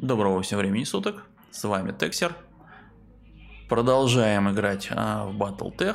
Доброго всем времени суток, с вами Тексер. Продолжаем играть в Battletech.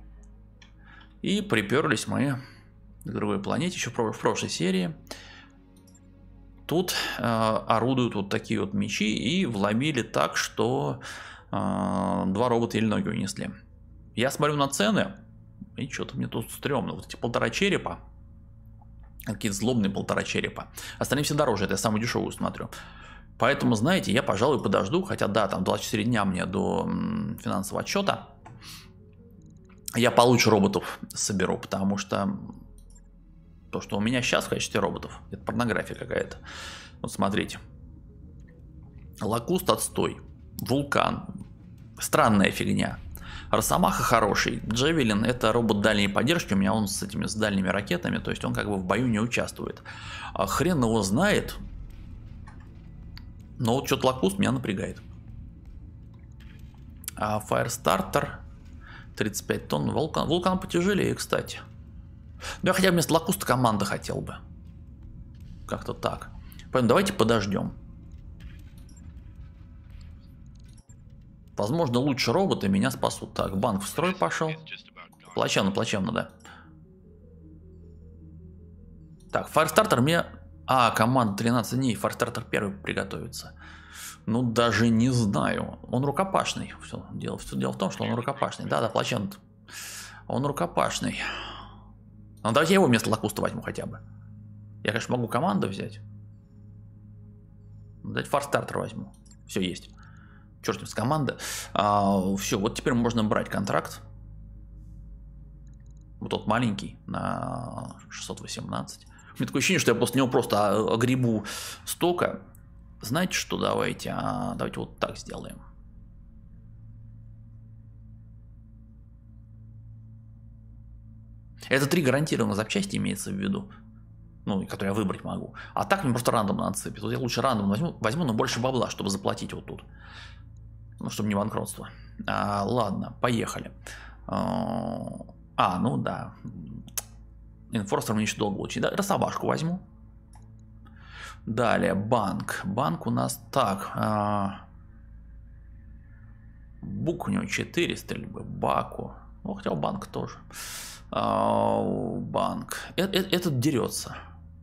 И приперлись мы к другой планете, еще в прошлой серии. Тут орудуют вот такие вот мечи и вломили так, что два робота еле ноги унесли. Я смотрю на цены, и что-то мне тут стрёмно. Вот эти 1,5 черепа, какие-то злобные 1,5 черепа. Остальные все дороже, это я самую дешевую смотрю. Поэтому, знаете, я, пожалуй, подожду, хотя да, там 24 дня мне до финансового отчета. Я получше роботов соберу, потому что то, что у меня сейчас в качестве роботов, это порнография какая-то. Вот смотрите. Лакуст отстой. Вулкан. Странная фигня. Росомаха хороший. Джевелин — это робот дальней поддержки. У меня он с этими, с дальними ракетами, то есть он как бы в бою не участвует. А хрен его знает. Но вот что-то Лакуст меня напрягает. А Firestarter 35 тонн. Вулкан потяжелее, кстати. Ну, я хотя бы вместо Лакуста команда хотел бы. Как-то так. Поэтому давайте подождем. Возможно, лучше роботы меня спасут. Так, банк в строй пошел. Плачевно, да. Так, Firestarter мне... команда 13 дней. Firestarter первый приготовится. Ну, даже не знаю. Он рукопашный. Все дело в том, что он рукопашный. Да, плачевно. Он рукопашный. Ну, давайте я его вместо Лакуста возьму хотя бы. Я, конечно, могу команду взять. Давайте Firestarter возьму. Все есть. Черт с команды. Все, вот теперь можно брать контракт. Вот тот маленький на 618. У меня такое ощущение, что я после него просто огребу столько. Знаете что, давайте вот так сделаем. Это 3 гарантированных запчасти имеется в виду. Ну, которые я выбрать могу. А так мне просто рандомно отсыпет. Вот я лучше рандом возьму, но больше бабла, чтобы заплатить вот тут. Ну, чтобы не банкротство. Ладно, поехали. Ну да. Инфорстер мне еще долго учить. Да, Росомашку возьму. Далее, банк. Банк у нас так. Бук у него 4 стрельбы. Баку. Ну, хотя банк тоже. Банк. Этот дерется.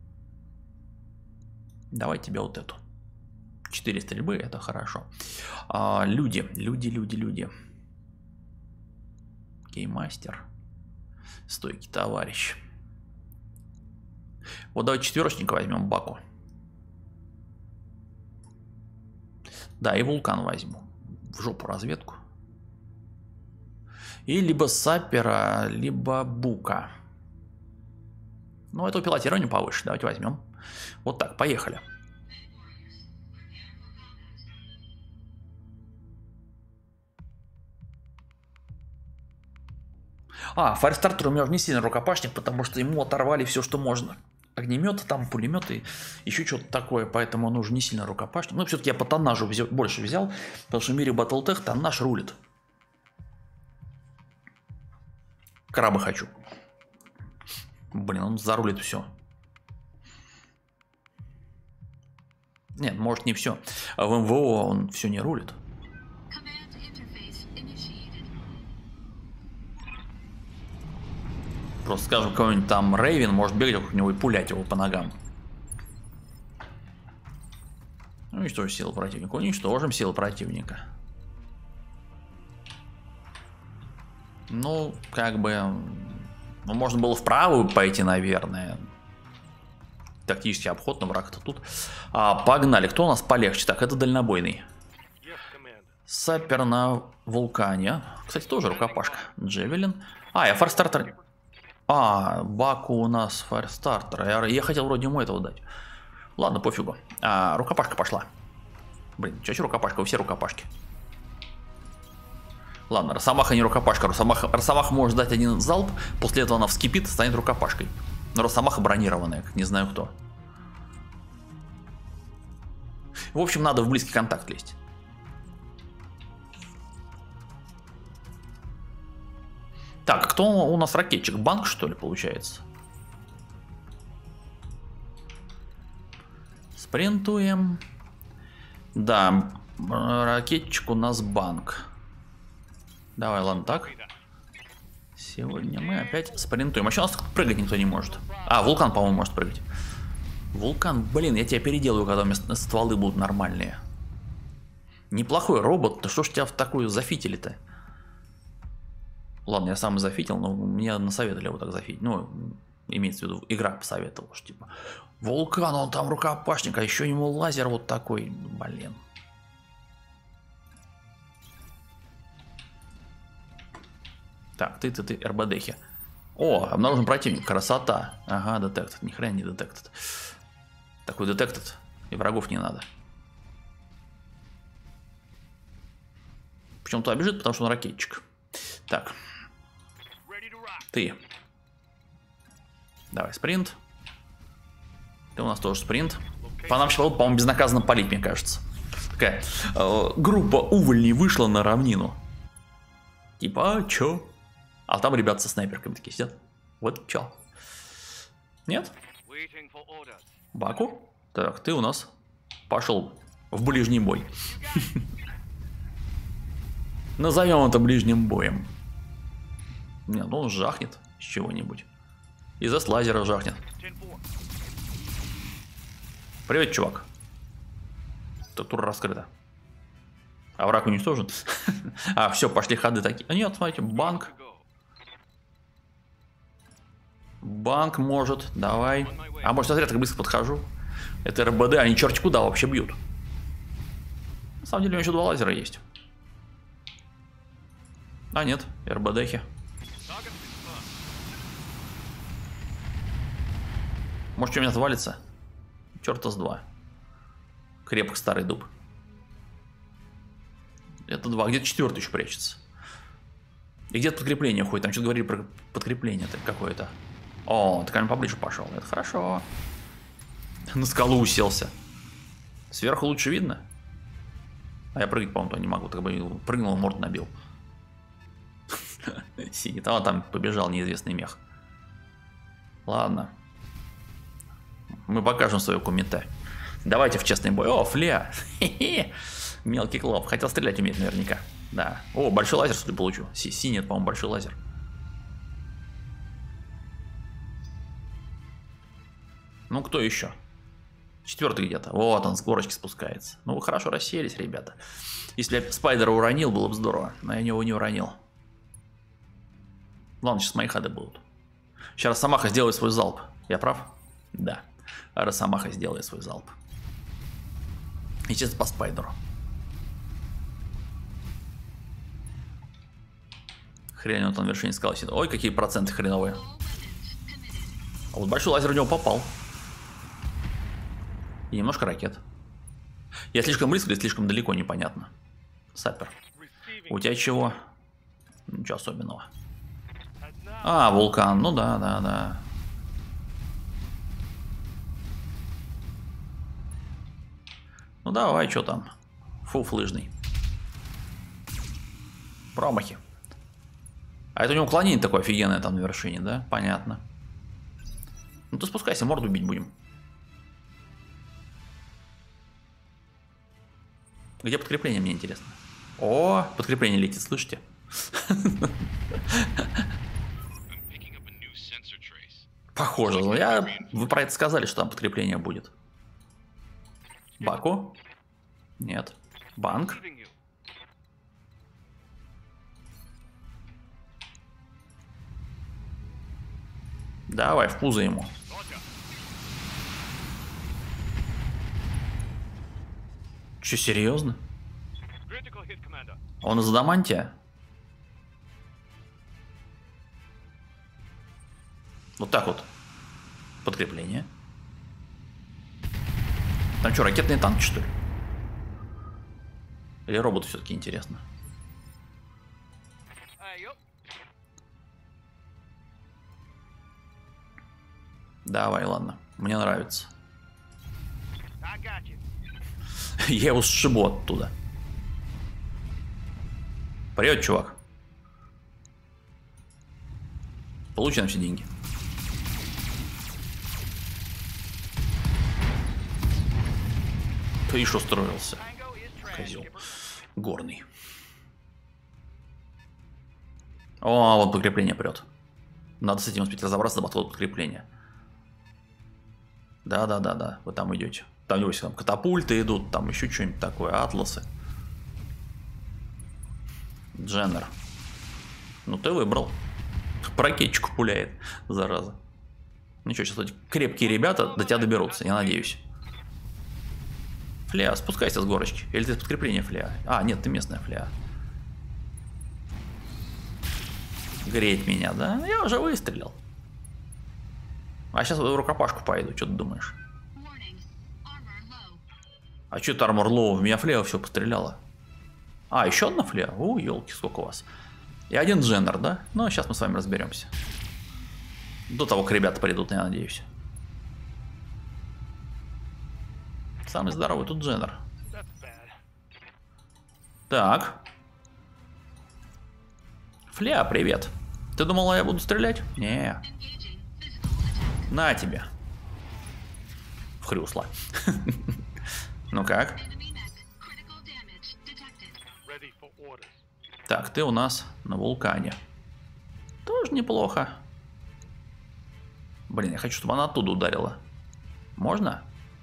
Давай тебе вот эту. 4 стрельбы, это хорошо. Люди. Кеймастер. Стойкий товарищ. Вот давай четверочника возьмем, Баку. Да, и Вулкан возьму. В жопу разведку. И либо Сапера, либо Бука. Ну, это пилотирование повыше. Давайте возьмем. Вот так, поехали. Firestarter у меня не сильно рукопашник, потому что ему оторвали все, что можно. Огнеметы, там пулеметы, еще что-то такое, поэтому он уже не сильно рукопашник. Но все-таки я по тоннажу больше взял, потому что в мире Battletech тоннаж рулит. Краба хочу. Блин, он зарулит все. Нет, может не все. А в МВО он все не рулит. Просто скажем, какой-нибудь там Рейвен может бегать вокруг него и пулять его по ногам. Уничтожим силы противника. Уничтожим силы противника. Ну, как бы... Ну, можно было вправо пойти, наверное. Тактический обход, но враг-то тут. Погнали. Кто у нас полегче? Так, это дальнобойный. Сапер на Вулкане. Кстати, тоже рукопашка. Джевелин. Я Firestarter... Баку у нас Firestarter. Я хотел вроде ему этого дать. Ладно, пофигу. Рукопашка пошла. Блин, чё рукопашка? Вы все рукопашки. Ладно, Росомаха не рукопашка. Росомаха может дать один залп, после этого она вскипит и станет рукопашкой. Но Росомаха бронированная, как не знаю кто. В общем, надо в близкий контакт лезть. Так, кто у нас ракетчик? Банк, что ли, получается? Спринтуем. Да, ракетчик у нас банк. Давай, ладно, так. Сегодня мы опять спринтуем. Вообще у нас прыгать никто не может. А, вулкан, по-моему, может прыгать. Вулкан, блин, я тебя переделаю, когда у меня стволы будут нормальные. Неплохой робот, да что ж тебя в такую зафитили-то? Ладно, я сам и зафитил, но мне насоветовали его так зафитить. Ну, имеется в виду, игра посоветовала, что типа вулкан, он там рукопашник, а еще ему лазер вот такой, блин. Так, ты, РБДхи. О, обнаружен противник, красота. Ага, детектед, ни хрена не детектед. Такой детектед, и врагов не надо. Почему-то бежит, потому что он ракетчик. Так. Ты. Давай, спринт. Ты у нас тоже спринт. По нам сейчас, по-моему, безнаказанно палить, мне кажется. Такая группа увольней вышла на равнину. Типа, а чё? А там ребята со снайперками такие сидят. Вот чё. Нет? Баку? Так, ты у нас пошел в ближний бой. Назовем это ближним боем. Не, ну он жахнет с чего-нибудь. Из-за лазера жахнет. Привет, чувак. Тура раскрыта. А враг уничтожен. А, все, пошли ходы такие. А нет, смотрите, банк. Банк может, давай. А может, я так быстро подхожу. Это РБД, они черти куда вообще бьют. На самом деле у меня еще 2 лазера есть. А нет, РБДхи. Может, что у меня отвалится? Черта с 2. Крепок старый дуб. Это 2. Где-то 4-й еще прячется. И где-то подкрепление ходит. Там что-то говорили про подкрепление какое-то. О, ты ко мне поближе пошел. Это хорошо. На скалу уселся. Сверху лучше видно? А я прыгать, по-моему, не могу. Так бы прыгнул, морду набил. Синий. Там побежал неизвестный мех. Ладно. Мы покажем свою кумите. Давайте в честный бой. О, флеа. Мелкий клоп. Хотел стрелять уметь наверняка. Да. О, большой лазер, судя получу. Синий, это, по-моему, большой лазер. Ну, кто еще? 4-й где-то. Вот он с горочки спускается. Ну, вы хорошо расселись, ребята. Если я спайдера уронил, было бы здорово. Но я его не уронил. Ладно, сейчас мои ходы будут. Сейчас Росомаха сделает свой залп. Я прав? Да. Росомаха сделает свой залп. И сейчас по спайдеру. Хрень, вот он на вершине скалы сидит. Ой, какие проценты хреновые. А вот большой лазер в него попал. И немножко ракет. Я слишком близко или слишком далеко, непонятно. Сапер. У тебя чего? Ничего особенного. А, вулкан. Ну да. Ну давай, что там? Фуф лыжный. Промахи. А это у него уклонение такое офигенное там на вершине, да? Понятно. Ну ты спускайся, морду бить будем. Где подкрепление, мне интересно. О, подкрепление летит, слышите? Похоже, вы про это сказали, что там подкрепление будет. Баку? Нет. Банк? Давай, в пузо ему. Че, серьезно? Он из адамантия? Вот так вот. Подкрепление. Там что, ракетные танки, что ли? Или роботы все-таки интересно? Давай, ладно. Мне нравится. Я его сшибу оттуда. Привет, чувак. Получи нам все деньги. Ты еще устроился. козел. Горный. О, вот подкрепление прет. Надо с этим успеть разобраться до подхода подкрепления. Да. Вы там идете. Там, небось, там катапульты идут, там еще что-нибудь такое, атласы. Дженнер. Ну ты выбрал. По ракетчику пуляет, зараза. Ничего, сейчас эти крепкие ребята до тебя доберутся, я надеюсь. Флеа, спускайся с горочки. Или ты с подкрепления, Флеа? А, нет, ты местная Флеа. Греть меня, да? Я уже выстрелил. А сейчас в рукопашку пойду, что ты думаешь? А что это армор лоу? В меня Флеа все постреляла. А, еще одна Флеа? О, елки, сколько у вас. И один Дженнер, да? Ну, сейчас мы с вами разберемся. До того, как ребята придут, я надеюсь. Самый здоровый тут Дженнер. Так. Флеа, привет. Ты думала, я буду стрелять? Не. На тебе. В хрюсло. Ну как? Так, ты у нас на вулкане. Тоже неплохо. Блин, я хочу, чтобы она оттуда ударила. Можно?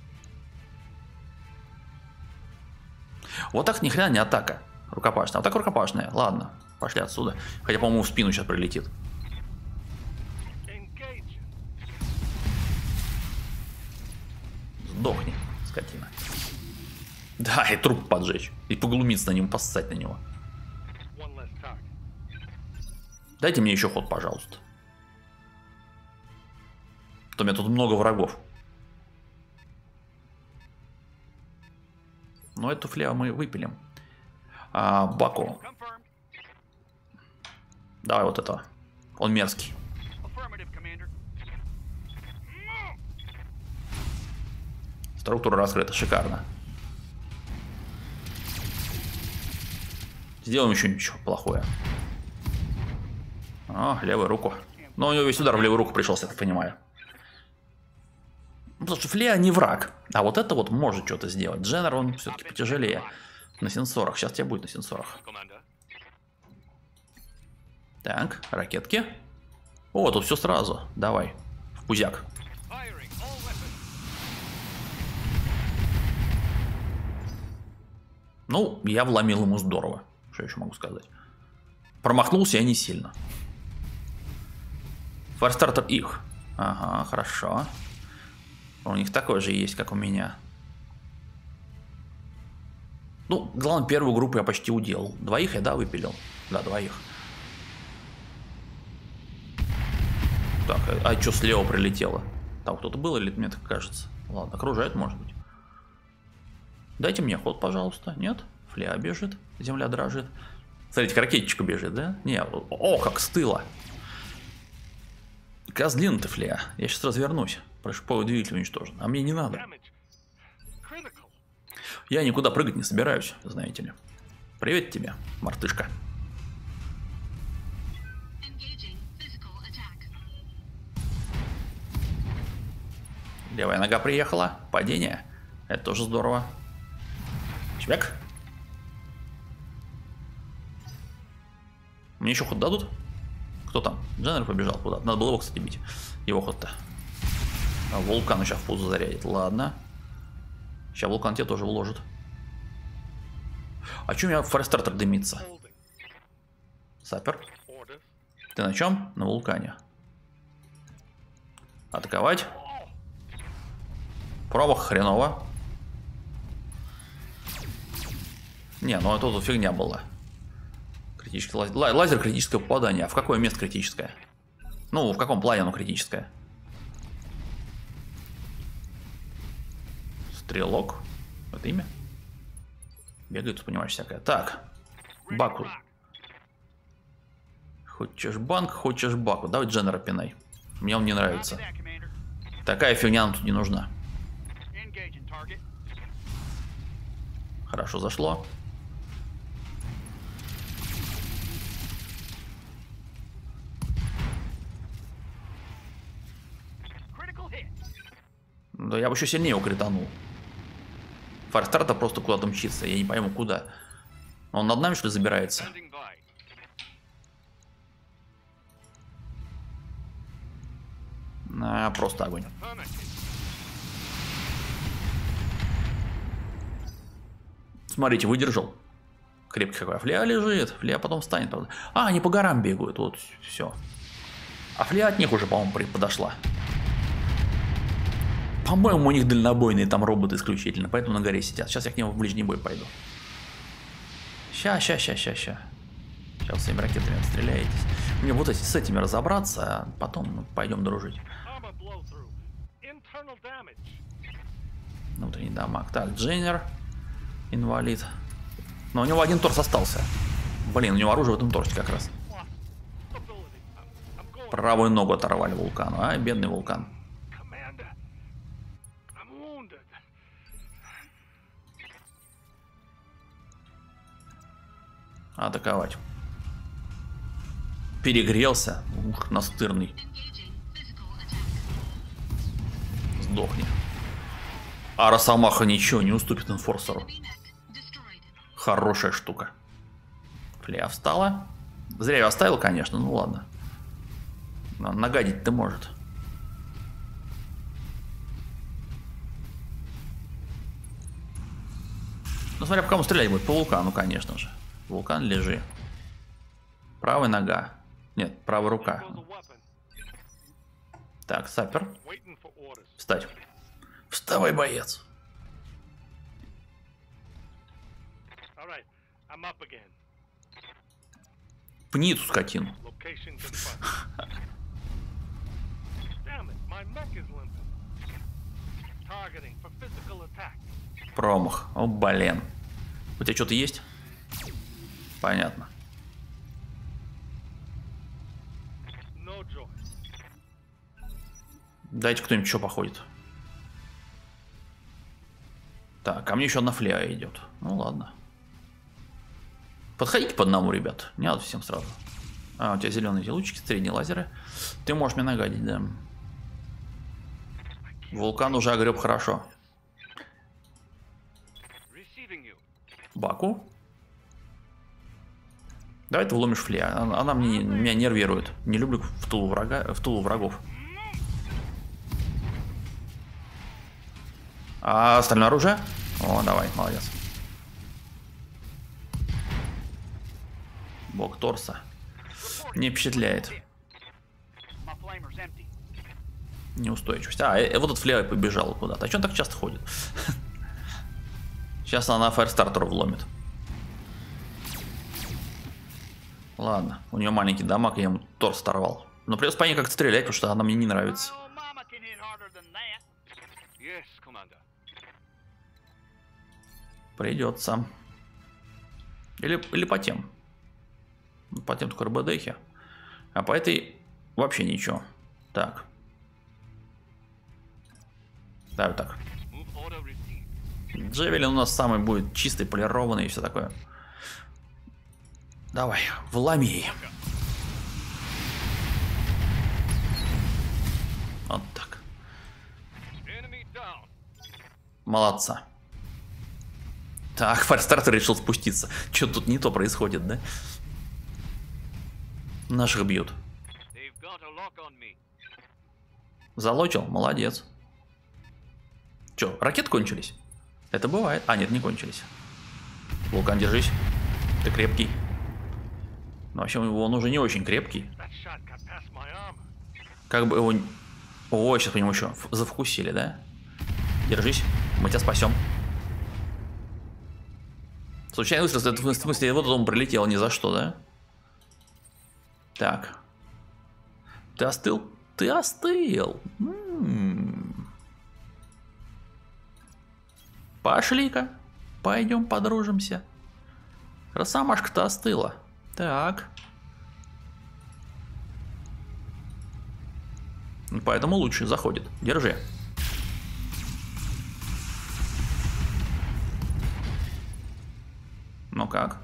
Вот так ни хрена не атака. Рукопашная. Вот так рукопашная. Ладно, пошли отсюда. Хотя, по-моему, в спину сейчас прилетит. Сдохни, скотина. Да, и труп поджечь. И поглумиться на нем, поссать на него. Дайте мне еще ход, пожалуйста. А то у меня тут много врагов. Но эту Флеа мы выпилим. Баку. Давай вот этого. Он мерзкий. Структура раскрыта. Шикарно. Сделаем еще ничего плохое. О, левую руку. Но у него весь удар в левую руку пришелся, я так понимаю. Потому что Флеа не враг. А вот это вот может что-то сделать. Дженнер, он все-таки потяжелее. На сенсорах. Сейчас тебе будет на сенсорах. Так, ракетки. О, тут все сразу. Давай. В пузяк. Ну, я вломил ему здорово. Что еще могу сказать? Промахнулся я не сильно. Фарстартер их. Ага, хорошо. У них такой же есть, как у меня. Ну, главное, первую группу я почти уделал. Двоих я, да, выпилил? Да, двоих. Так, а что слева прилетело? Там кто-то был или мне так кажется? Ладно, окружает, может быть. Дайте мне ход, пожалуйста. Нет? Флеа бежит, земля дрожит. Смотрите, ракетчика бежит, да? Не, о, как с тыла. Козлин ты, Флеа. Я сейчас развернусь. Прошиповый двигатель уничтожен. А мне не надо. Я никуда прыгать не собираюсь, знаете ли. Привет тебе, мартышка. Левая нога приехала. Падение. Это тоже здорово. Чвяк. Мне еще ход дадут? Кто там? Дженнер побежал куда? Надо было его, кстати, бить. Его ход-то. А вулкан сейчас в пузо зарядит. Ладно. Сейчас вулкан тебе тоже вложит. А че у меня форестартер дымится? Сапер. Ты на чем? На вулкане. Атаковать. Промах хреново. Не, ну это тут фигня была. Критический лазер, критическое попадание. А в какое место критическое? Ну, в каком плане оно критическое? Стрелок. Это имя? Бегает, понимаешь, всякое. Так. Баку. Хочешь банк, хочешь баку. Давай Дженнера пинай. Мне он не нравится. Такая фигня нам тут не нужна. Хорошо зашло. Да я бы еще сильнее его кританул. Фарстарта просто куда-то мчится. Я не пойму, куда. Он над нами, что ли, забирается? Просто огонь. Смотрите, выдержал. Крепкий какой. А Флея лежит. Флея потом встанет, правда. А, они по горам бегают. Вот, все. А Флея от них уже, по-моему, подошла. По-моему, у них дальнобойные там роботы исключительно. Поэтому на горе сидят. Сейчас я к нему в ближний бой пойду. Сейчас с этими ракетами отстреляетесь. Мне вот с этими разобраться, а потом пойдем дружить. Внутренний дамаг. Так, Дженнер. Инвалид. Но у него один торс остался. Блин, у него оружие в этом торсе как раз. Правую ногу оторвали вулкану. А, бедный вулкан. Атаковать. Перегрелся. Ух, настырный. Сдохни. А Росомаха ничего не уступит Энфорсеру. Хорошая штука. Флея встала. Зря ее оставил, конечно, ну ладно. Нагадить-то может. Ну смотря по кому стрелять будет. По вулкану, конечно же. Вулкан, лежи. Правая нога. Нет, правая рука. Так, сапер. Встать. Вставай, боец. Пни эту скотину. Промах. О, блин. У тебя что-то есть? Понятно. Дайте кто-нибудь что походит. Так, а мне еще одна Флея идет. Ну ладно. Подходите по одному, ребят. Не надо всем сразу. А, у тебя зеленые лучики, средние лазеры. Ты можешь мне нагадить, да. Вулкан уже огреб хорошо. Баку. Давай ты вломишь Флея. Она меня нервирует. Не люблю в тулу врагов. А остальное оружие? О, давай, молодец. Бок торса. Не впечатляет. Неустойчивость. А, вот этот Флея побежал куда-то. А что он так часто ходит? Сейчас она Фаерстартеру вломит. Ладно, у нее маленький дамаг, я ему торс оторвал. Но придется по ней как-то стрелять, потому что она мне не нравится. Придется. Или по тем. По тем только РБДхи. А по этой вообще ничего. Так. Давай так. Джевелин у нас самый будет чистый, полированный и все такое. Давай, вломи. Вот так. Молодца. Так, Фаерстартер решил спуститься. Что-то тут не то происходит, да? Наших бьют. Залочил? Молодец. Че, ракеты кончились? Это бывает. А, нет, не кончились. Вулкан, держись. Ты крепкий. Но вообще он уже не очень крепкий. Как бы его... О, сейчас по нему еще зафокусили, да? Держись, мы тебя спасем. Случайно выстрел, в смысле, вот он прилетел ни за что, да? Так. Ты остыл? Ты остыл. Пошли-ка. Пойдем подружимся. Росомашка-то остыла. Так. Поэтому лучше заходит. Держи. Ну как?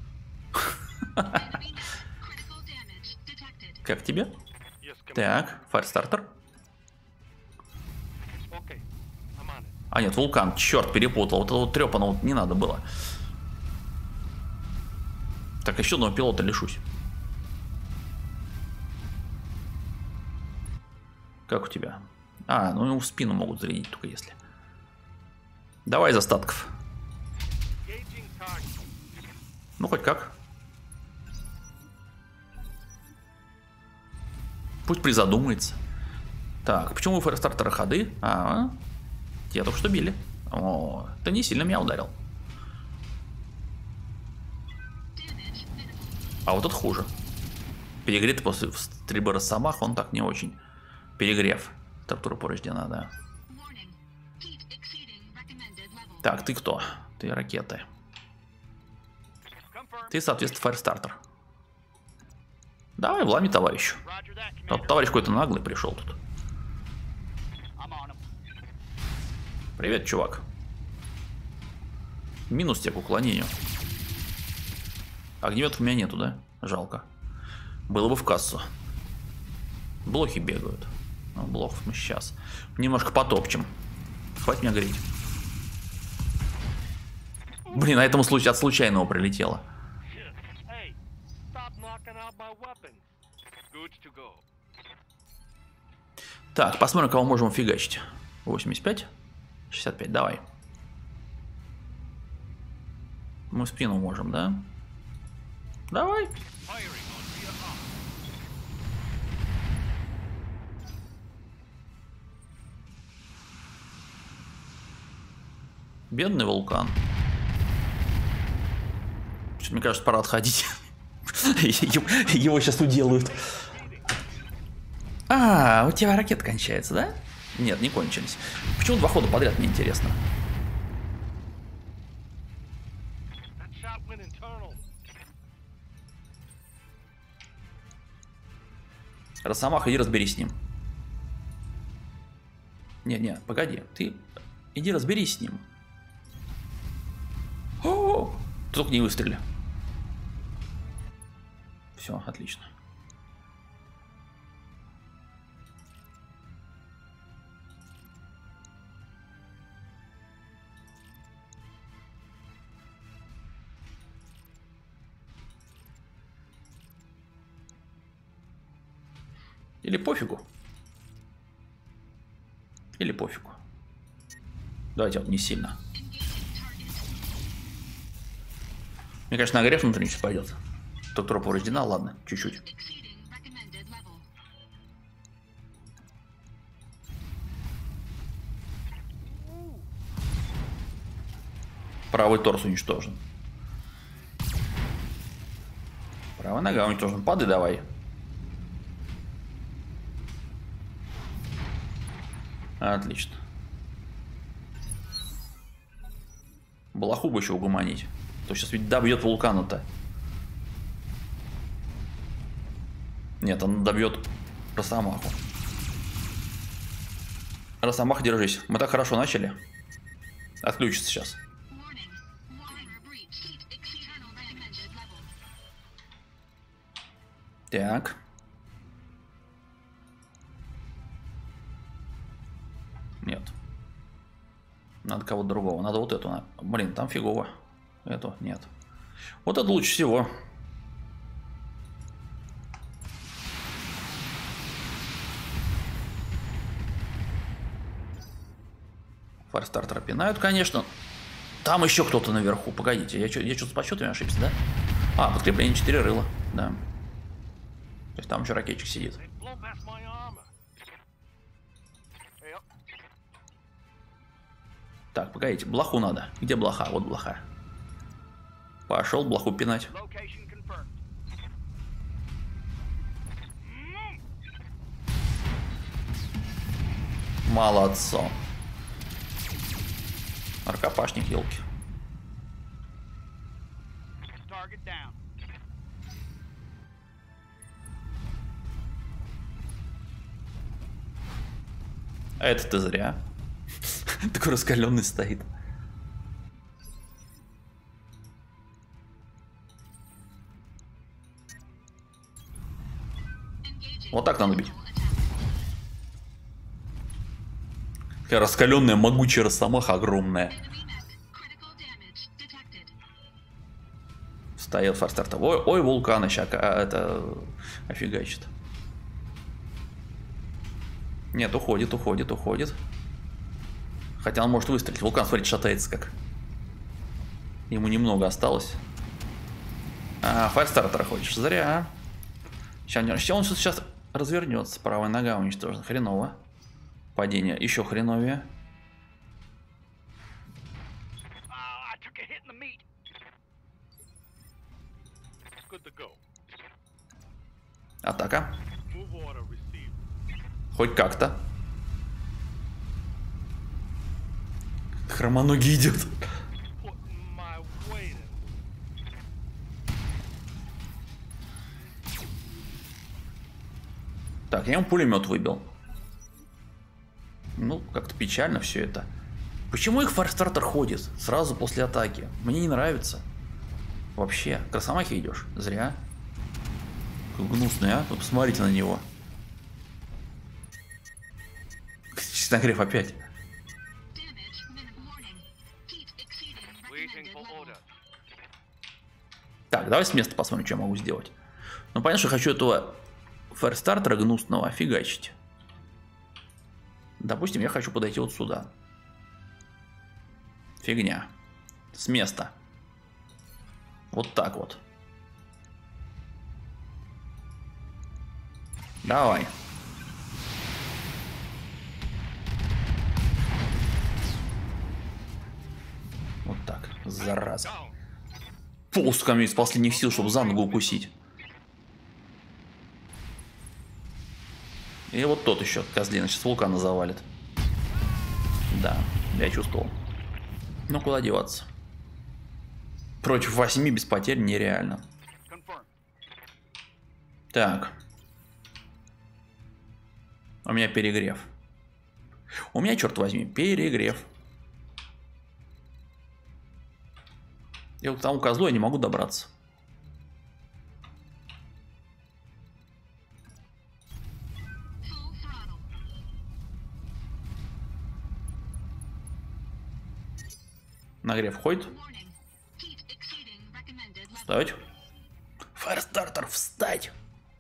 Как тебе? Так, Фаерстартер. А нет, вулкан, черт, перепутал. Вот это вот трепано вот не надо было. Так, еще одного пилота лишусь. Как у тебя? А, ну ему в спину могут зарядить, только если. Давай из остатков. Ну, хоть как. Пусть призадумается. Так, почему у фаерстартера ходы? Те только что били. О, ты не сильно меня ударил. А вот это хуже. Перегрет после стрельбы Росомаха, он так не очень. Перегрев. Температура повреждена, да. Так, ты кто? Ты ракеты. Ты, соответственно, фаерстартер. Давай, влами товарищу. Тот товарищ какой-то наглый пришел тут. Привет, чувак. Минус тебе к уклонению. Огнеметов у меня нету, да? Жалко. Было бы в кассу. Блохи бегают. Ну, блохов мы сейчас немножко потопчем. Хватит меня греть. Блин, на этом случае от случайного прилетело. Так, посмотрим, кого можем фигачить. 85? 65, давай. Мы в спину можем, да? Давай. Бедный вулкан. Что-то, мне кажется, пора отходить. Его сейчас уделают. А, у тебя ракета кончается, да? Нет, не кончились. Почему 2 хода подряд, мне интересно. Росомаха, иди разберись с ним. Не, погоди. Ты иди разберись с ним. О, только не выстрели. Все, отлично. Или пофигу. Или пофигу. Давайте вот не сильно. Мне, конечно, нагрев внутренний сейчас пойдет. Структура повреждена, ладно, чуть-чуть. Правый торс уничтожен. Правая нога уничтожена. Падай давай. Отлично. Блоху бы еще угомонить. То сейчас ведь добьет вулкана-то. Нет, он добьет Росомаху. Росомаха, держись. Мы так хорошо начали. Отключится сейчас. Так. Нет. Надо кого-то другого. Надо вот эту. Блин, там фигово. Эту нет. Вот это лучше всего. Фаерстартера пинают, конечно. Там еще кто-то наверху. Погодите, я что-то с подсчетами ошибся, да? А, подкрепление 4 рыла. Да. То есть там еще ракетчик сидит. Так, погодите, блоху надо. Где блоха? Вот блоха. Пошел блоху пинать. Молодцом. Аркопашник, елки. А это-то зря. Такой раскаленный стоит. Вот так надо бить. Раскаленная, могучая росомаха огромная. Встает форстарта. Ой, вулкан еще это офигачит. Нет, уходит. Хотя он может выстрелить. Вулкан, смотрите, шатается как. Ему немного осталось. Файрстартера хочешь? Зря. Сейчас он сейчас развернется. Правая нога уничтожена. Хреново. Падение. Еще хреновее. Атака. Хоть как-то. Хромоногий идет. Так, я ему пулемет выбил. Ну, как-то печально все это. Почему их форстартер ходит сразу после атаки? Мне не нравится. Вообще, к росомахе идешь? Зря. Какой гнусный, а? Вы посмотрите на него. Честногрев опять. Так, давай с места посмотрим, что я могу сделать. Ну, понятно, что я хочу этого форстартера гнусного офигачить. Допустим, я хочу подойти вот сюда. Фигня. С места. Вот так вот. Давай. Вот так. Зараза. Полз ко мне из последних сил, чтобы за ногу укусить. И вот тот еще козлина сейчас вулкана завалит. Да, я чувствовал. Ну куда деваться? Против 8 без потерь нереально. Так. У меня перегрев. У меня, черт возьми, перегрев. Я к тому козлу я не могу добраться. Нагрев ходит. Встать. Файрстартер, встать.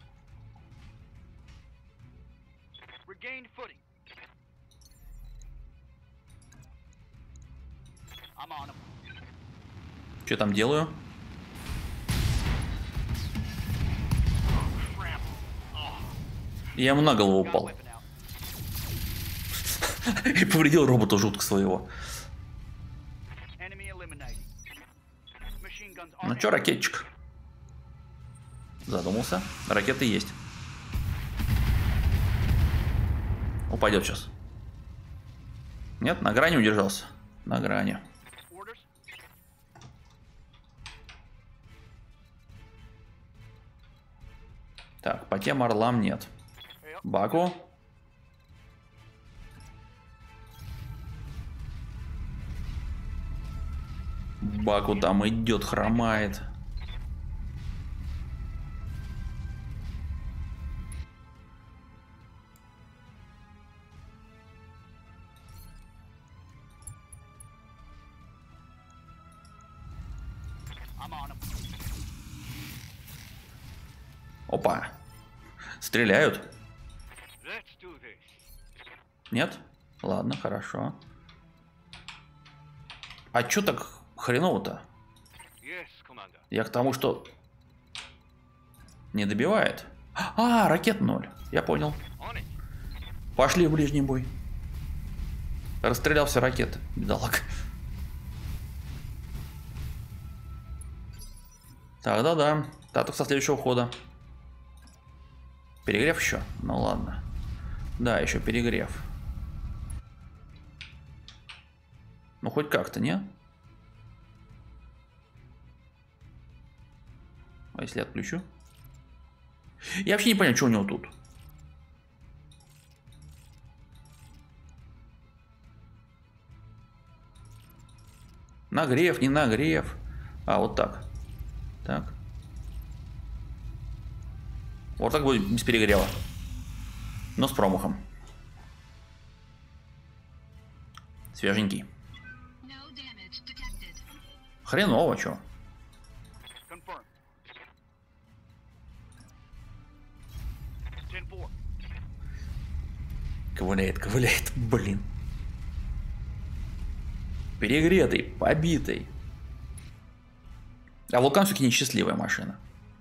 Что там делаю? Я ему на голову упал. И повредил робота жутко своего. Ну чё, ракетчик? Задумался. Ракеты есть. Упадет сейчас. Нет, на грани удержался. На грани. Так, по тем орлам нет. Баку. Баку там идет, хромает. Опа. Стреляют. Нет? Ладно, хорошо. А чё так хреново-то? Я к тому, что не добивает. Ракет 0. Я понял. Пошли в ближний бой. Расстрелял все ракеты, бедолаг. Тогда да. Да, только со следующего хода. Перегрев еще? Ну ладно. Да, еще перегрев. Ну хоть как-то, не? А если отключу? Я вообще не понял, что у него тут. Нагрев, не нагрев. Вот так. Так. Вот так будет без перегрева. Но с промахом. Свеженький. Хреново, чё? Ковыляет, ковыляет, блин. Перегретый, побитый. А Вулкан все-таки несчастливая машина.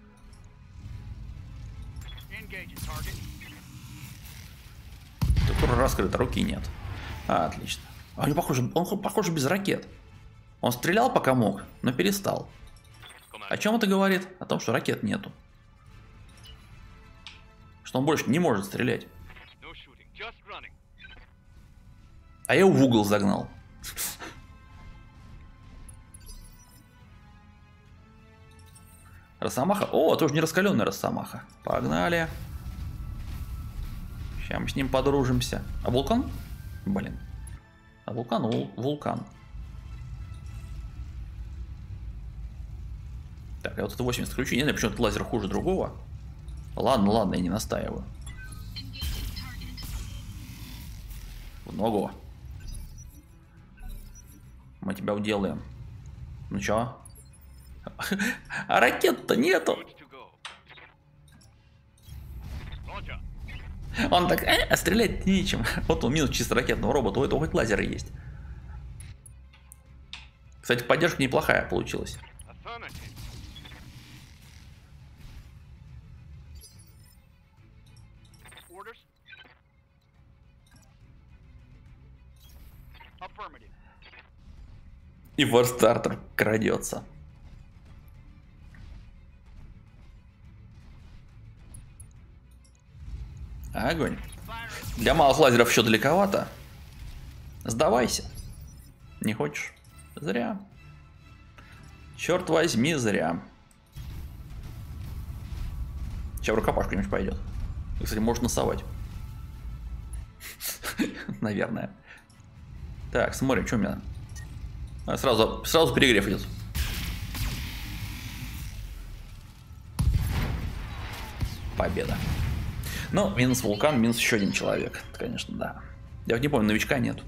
Тур раскрыта, руки нет. Отлично. Он похоже без ракет. Он стрелял пока мог, но перестал. О чем это говорит? О том, что ракет нету. Что он больше не может стрелять. А я его в угол загнал. Росомаха. О, тоже не раскаленная Росомаха. Погнали. Сейчас мы с ним подружимся. А вулкан? Блин. А вулкан? Вулкан. Так, я вот это 80 включу. Не знаю, почему этот лазер хуже другого. Ладно, ладно, я не настаиваю. В ногу. Мы тебя уделаем. Ну чё? А ракет-то нету. Он так, а стрелять нечем. Вот он минус чисто ракетного робота, у этого хоть лазеры есть. Кстати, поддержка неплохая получилась. И форстартер крадется. Огонь. Для малых лазеров еще далековато. Сдавайся. Не хочешь? Зря. Черт возьми, зря. Сейчас в рукопашку нибудь пойдет. Кстати, может носовать. Наверное. Так, смотрим, что у меня. Сразу перегрев идет. Победа. Ну, минус вулкан, минус еще один человек. Это, конечно, да. Я вот не помню, новичка нет.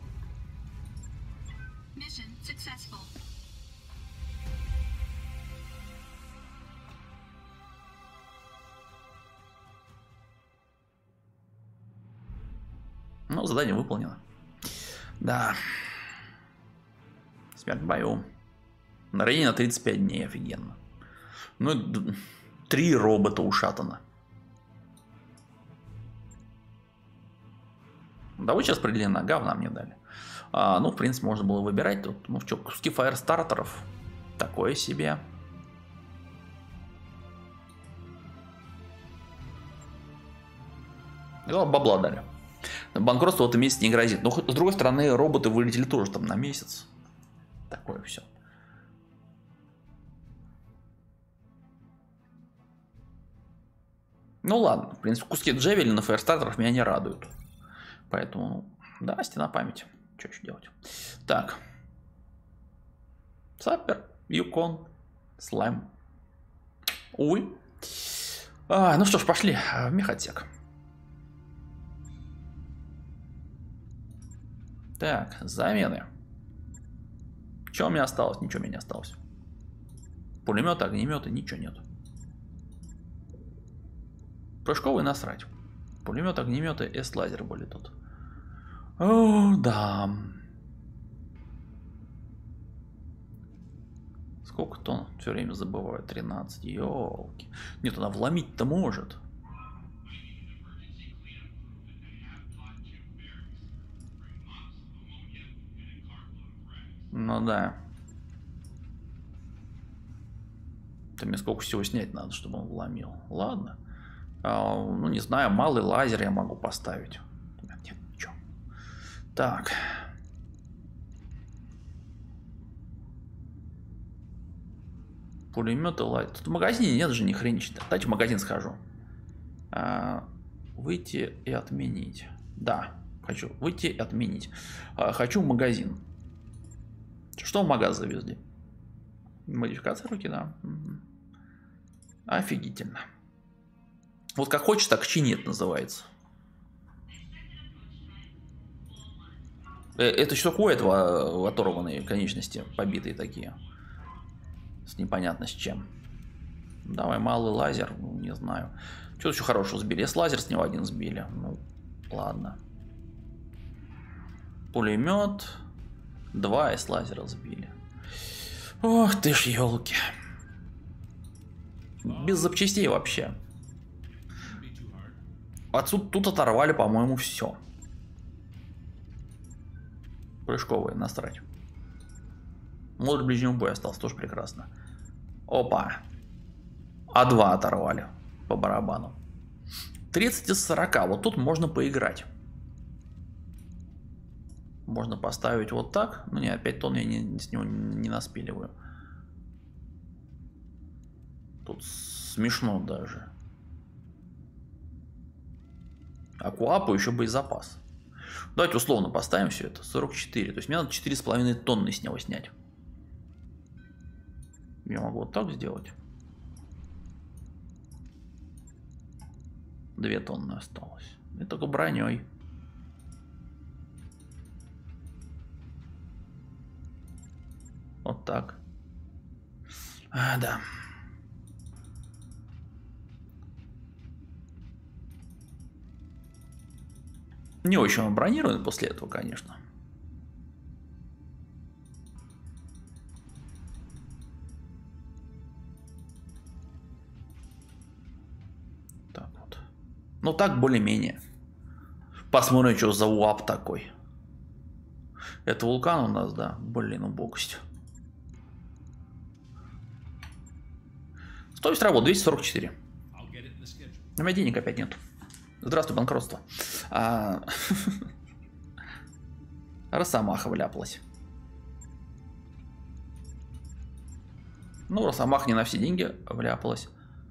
Ну, задание выполнено. Да. Смерть в бою. На районе на 35 дней, офигенно. Ну, 3 робота ушатано. Да вы сейчас определенно говна мне дали. Ну, в принципе, можно было выбирать тут. Ну, что, куски фаерстартеров. Такое себе. И бабла дали. Банкротство в этом месяце не грозит. Но, с другой стороны, роботы вылетели тоже там на месяц. Такое все. Ну ладно, в принципе, куски джевелина фаерстартеров меня не радуют. Поэтому, да, стена памяти. Что еще делать? Так. Сапер, Юкон, Слайм. Увы. Ну что ж, пошли в мехотсек. Так, замены. Что у меня осталось? Ничего у меня не осталось. Пулеметы, огнеметы, ничего нет. Прыжковый насрать. Пулемет, огнеметы, S-лазер были тут. О, да. Сколько тонн? Все время забываю. 13. Ёлки. Нет, она вломить-то может. Ну да. Это мне сколько всего снять надо, чтобы он вломил. Ладно. Ну, не знаю, малый лазер я могу поставить. Нет, ничего. Так. Пулеметы лазер. Тут в магазине нет же ни хреничего. Давайте в магазин схожу. Выйти и отменить. Да, хочу. Выйти и отменить. Хочу в магазин. Что в магаз завезли? Модификация руки, да. Угу. Офигительно. Вот как хочешь, так чини это называется. Это что такое, этого оторванные конечности, побитые такие. С непонятно с чем. Давай малый лазер, ну, не знаю. Что еще хорошего сбили? С лазер с него один сбили. Ну, ладно. Пулемет. 2 из лазера сбили. Ох ты ж, елки. Без запчастей вообще. Отсюда тут оторвали, по-моему, все. Прыжковые насрать. Модуль ближнего боя остался, тоже прекрасно. Опа. А2 оторвали по барабану. 30 из 40. Вот тут можно поиграть. Можно поставить вот так. Ну не, 5 тонн я с него не наспиливаю. Тут смешно даже. Акуапу еще боезапас. Давайте условно поставим все это. 44. То есть мне надо 4,5 тонны с него снять. Я могу вот так сделать. 2 тонны осталось. И только броней. Вот так. А, да. Не очень он бронирован после этого, конечно. Так вот. Ну так более-менее. Посмотрим, что за УАП такой. Это вулкан у нас, да. Блин, убогость. Стоимость работы 244. У меня денег опять нет. Здравствуй, банкротство. Росомаха вляпалась. Ну, Росомаха не на все деньги вляпалась.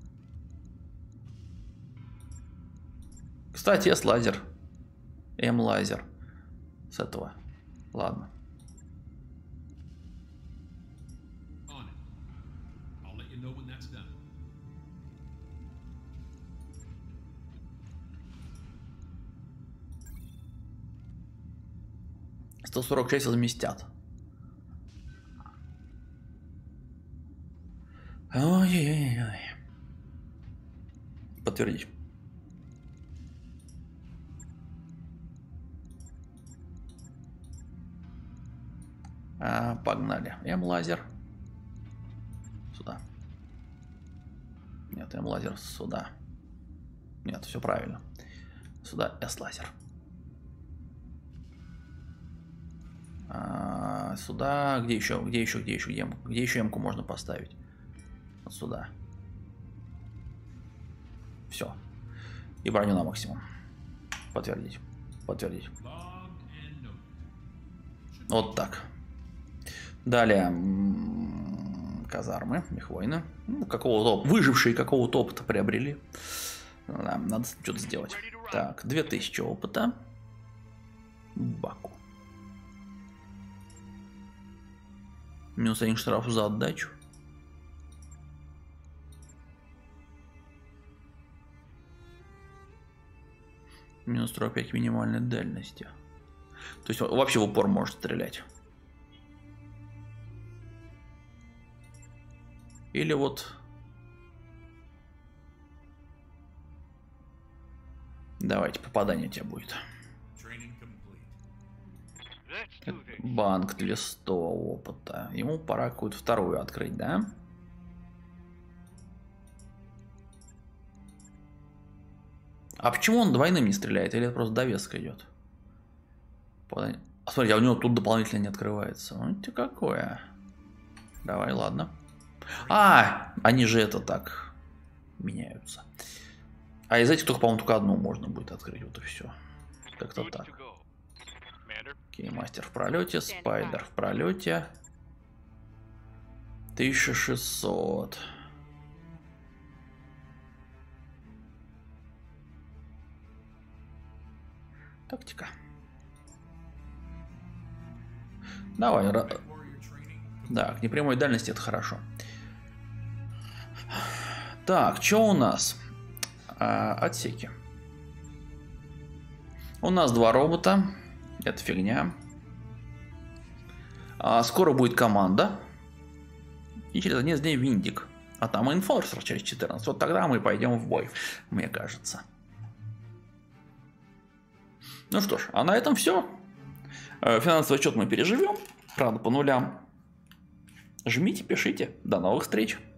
Кстати, С-лазер. М-лазер. С этого. Ладно. $146 возместят. Ой-ой-ой. Подтвердить. Погнали. М-лазер. Сюда. Нет, М-лазер сюда. Нет, все правильно. Сюда С-лазер. Сюда. Где еще М-ку можно поставить? Вот сюда. Все. И броню на максимум. Подтвердить. Подтвердить. Вот так. Далее. Казармы, мехвойны. Ну, какого-то выжившие какого-то опыта приобрели. Да, надо что-то сделать. Так, 2000 опыта. Баку. Минус 1 штраф за отдачу. Минус 45 минимальной дальности. То есть вообще в упор может стрелять. Или вот... Давайте, попадание у тебя будет. Банк 200 опыта. Ему пора какую-то вторую открыть, да? А почему он двойным не стреляет? Или это просто довеска идет? Смотри, а у него тут дополнительно не открывается. Ну, ты какое? Давай, ладно. Они же это так меняются. А из этих только, по-моему, только одну можно будет открыть. Вот и все. Как-то так. Окей, мастер в пролете, спайдер в пролете. 1600. Тактика. Давай. Да, к непрямой дальности это хорошо. Так, что у нас? Отсеки. У нас 2 робота. Это фигня. Скоро будет команда. И через 11 дней Виндик. А там Enforcer через 14. Вот тогда мы пойдем в бой, мне кажется. Ну что ж, а на этом все. Финансовый отчет мы переживем. Правда, по нулям. Жмите, пишите. До новых встреч.